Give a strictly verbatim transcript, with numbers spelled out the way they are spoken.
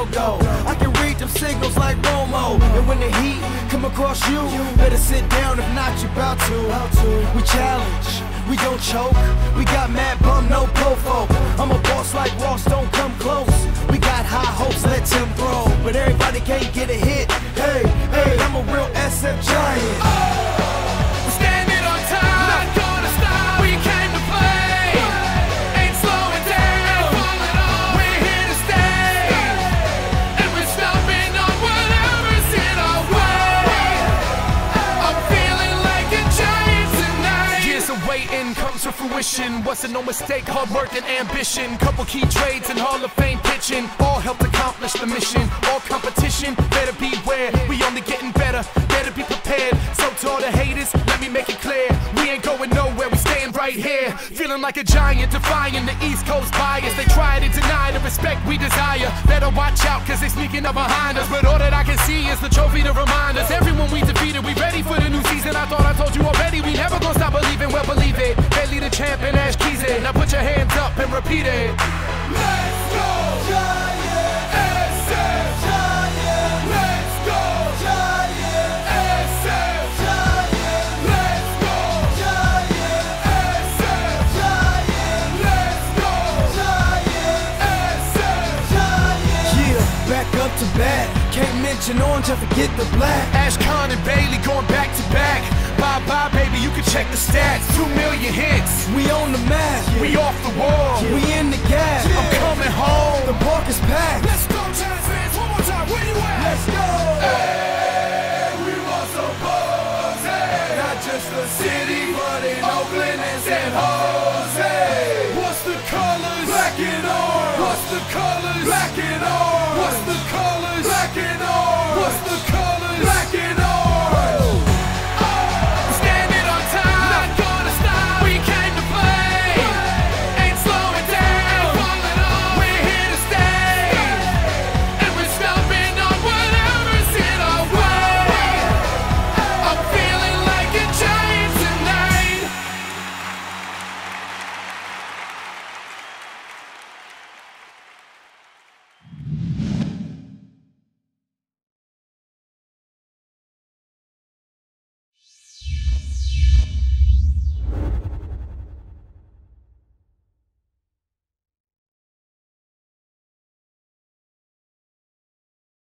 crowd go. I can read them signals like Romo. And when the heat come across you, better sit down, if not you bout to. We challenge, we don't choke. We got mad bum, no pofo. I'm a boss like Ross, don't come close. We got high hopes, let them grow. But everybody can't get a hit. Hey, hey, I'm a real S F giant. Oh, we're standing on time, not gonna stop. We came to play, ain't slowing down. Falling on, we're here to stay, and we're stomping on whatever's in our way. I'm feeling like a giant tonight. Years of waiting comes to fruition. Wasn't no mistake, hard work and ambition. Couple key trades and Hall of Fame pitching, all helped accomplish the mission. All competition, better beware. We only getting better, better be prepared. So to all the haters, let me make it clear, we ain't going nowhere, we staying right here. Feeling like a giant, defying the East Coast bias. They try to deny the respect we desire. Better watch out, cause they sneaking up behind us. But all that I can see is the trophy to remind us. Everyone we defeated, we ready for the new season. I thought I told you already, we never gonna stop believing. Well, believe it, Bailey the champ and Ashkon. Now put your hands up and repeat it. Let's go, Giant S F Giant. Let's go, Giant S F Giant. Let's go, Giant S F Giant. Let's go, Giant S F Giant. Yeah, back up to bat. Can't mention orange, I forget the black. Ashkon and Bailey going back to back. Bye bye, baby, you can check the stats. Two million hits. We on the map. Yeah. We off the wall. Yeah. We in the gap. Yeah. I'm coming home. The park is packed. Let's go, Giants fans, one more time. Where you at? Let's go. Hey, we want some buzz. Hey. Not just the city, but in Oakland and San Jose. What's the colors? Black and orange. What's the colors? Black and orange.